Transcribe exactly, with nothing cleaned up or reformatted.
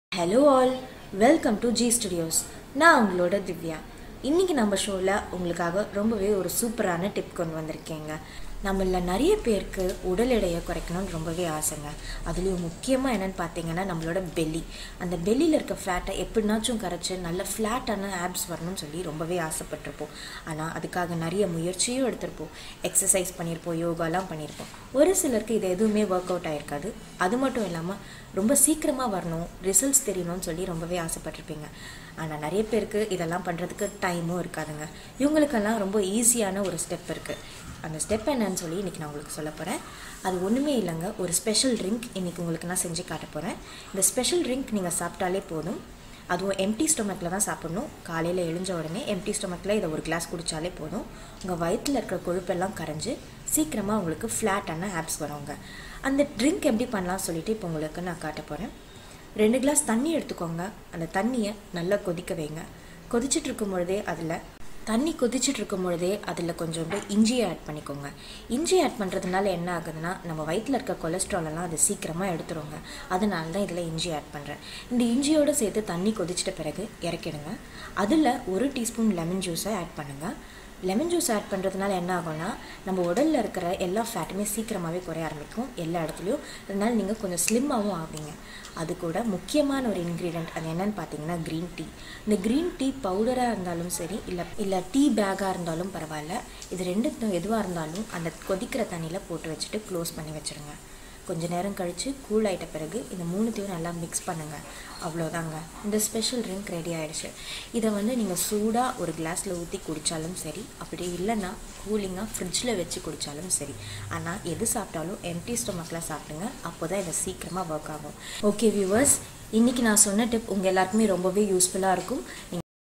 Hello all, welcome to G Studios. நான் உங்களோட திவ்யா. இன்னைக்கு நம்ம ஷோல உங்களுக்காக ரொம்பவே ஒரு சூப்பரான டிப் கொண்டு வந்திருக்கேங்க. நம்மள நிறைய பேருக்கு உடல் எடையை குறைக்கணும்னு ரொம்பவே ஆசைங்க. அதுலயும் முக்கியமா என்னன்னு பார்த்தீங்கன்னா நம்மளோட பெல்லி. அந்த பெல்லியில் இருக்க ஃபேட்டை எப்படினாச்சும் கரைச்சு நல்ல ஃப்ளாட்டான ஆப்ஸ் வரணும்னு சொல்லி ரொம்பவே ஆசைப்பட்டிருப்போம். ஆனால் அதுக்காக நிறைய முயற்சியும் எடுத்திருப்போம். எக்ஸசைஸ் பண்ணியிருப்போம், யோகாலாம் பண்ணியிருப்போம். ஒரு சிலருக்கு இது எதுவுமே ஒர்க் அவுட் ஆகிருக்காது. அது மட்டும் இல்லாமல் ரொம்ப சீக்கிரமாக வரணும், ரிசல்ட்ஸ் தெரியணும்னு சொல்லி ரொம்பவே ஆசைப்பட்டிருப்பீங்க. ஆனால் நிறைய பேருக்கு இதெல்லாம் பண்ணுறதுக்கு டைமும் இருக்காதுங்க. இவங்களுக்கெல்லாம் ரொம்ப ஈஸியான ஒரு ஸ்டெப் இருக்குது. அந்த ஸ்டெப் என்னன்னு சொல்லி இன்றைக்கி நான் உங்களுக்கு சொல்ல போகிறேன். அது ஒன்றுமே இல்லைங்க, ஒரு ஸ்பெஷல் ட்ரிங்க் இன்றைக்கி உங்களுக்கு நான் செஞ்சு காட்ட போகிறேன். இந்த ஸ்பெஷல் ட்ரிங்க் நீங்கள் சாப்பிட்டாலே போதும். அதுவும் எம்டி ஸ்டொமக்கில் தான் சாப்பிட்ணும். காலையில் எழுஞ்ச உடனே எம்டி ஸ்டொமக்கில் இதை ஒரு கிளாஸ் குடித்தாலே போதும். உங்கள் வயிற்றில் இருக்கிற கொழுப்பெல்லாம் கரைஞ்சி சீக்கிரமாக உங்களுக்கு ஃப்ளாட்டான ஆப்ஸ் வருவாங்க. அந்த ட்ரிங்க் எப்படி பண்ணலாம்னு சொல்லிட்டு இப்போ உங்களுக்கு நான் காட்ட போகிறேன். ரெண்டு கிளாஸ் தண்ணி எடுத்துக்கோங்க. அந்த தண்ணியை நல்லா கொதிக்க வைங்க. கொதிச்சுட்டு இருக்கும் பொழுதே அதில் தண்ணி கொதிச்சுட்டு இருக்கும் பொழுதே அதில் கொஞ்சோண்டு இஞ்சியை ஆட் பண்ணிக்கோங்க. இஞ்சி ஆட் பண்ணுறதுனால என்ன ஆகுதுன்னா நம்ம வயிற்றில் இருக்க கொலஸ்ட்ராலெல்லாம் அது சீக்கிரமாக எடுத்துருவோங்க. அதனால தான் இதில் இஞ்சி ஆட் பண்ணுறேன். இந்த இஞ்சியோடு சேர்த்து தண்ணி கொதிச்சிட்ட பிறகு இறக்கிடுங்க. அதில் ஒரு டீஸ்பூன் லெமன் ஜூஸை ஆட் பண்ணுங்கள். லெமன் ஜூஸ் ஆட் பண்ணுறதுனால என்ன ஆகும்னா நம்ம உடலில் இருக்கிற எல்லா ஃபேட்டுமே சீக்கிரமாகவே குறைய ஆரம்பிக்கும் எல்லா இடத்துலையும். அதனால் நீங்கள் கொஞ்சம் ஸ்லிம்மாகவும் ஆவீங்க. அது கூட முக்கியமான ஒரு இன்க்ரீடியன்ட் அது என்னன்னு பார்த்தீங்கன்னா க்ரீன் டீ. இந்த க்ரீன் டீ பவுடராக இருந்தாலும் சரி, இல்லை இல்லை டீ பேக்காக இருந்தாலும் பரவாயில்ல, இது ரெண்டுத்தும் எதுவாக இருந்தாலும் அந்த கொதிக்கிற தண்ணியில் போட்டு வச்சுட்டு க்ளோஸ் பண்ணி வச்சுருங்க. கொஞ்சம் நேரம் கழித்து கூல் ஆகிட்ட பிறகு இந்த மூணுத்தையும் நல்லா மிக்ஸ் பண்ணுங்கள். அவ்வளோதாங்க, இந்த ஸ்பெஷல் ட்ரிங்க் ரெடி ஆகிடுச்சு. இதை வந்து நீங்கள் சூடாக ஒரு கிளாஸில் ஊற்றி குடித்தாலும் சரி, அப்படி இல்லைன்னா கூலிங்காக ஃப்ரிட்ஜில் வச்சு குடித்தாலும் சரி. ஆனால் எது சாப்பிட்டாலும் எம்டி ஸ்டொமக்கில் சாப்பிடுங்க. அப்போ தான் இதை சீக்கிரமாக ஒர்க் ஆகும். ஓகே வியூவர்ஸ், இன்றைக்கி நான் சொன்ன டிப் உங்கள் எல்லாருக்குமே ரொம்பவே யூஸ்ஃபுல்லாக இருக்கும்.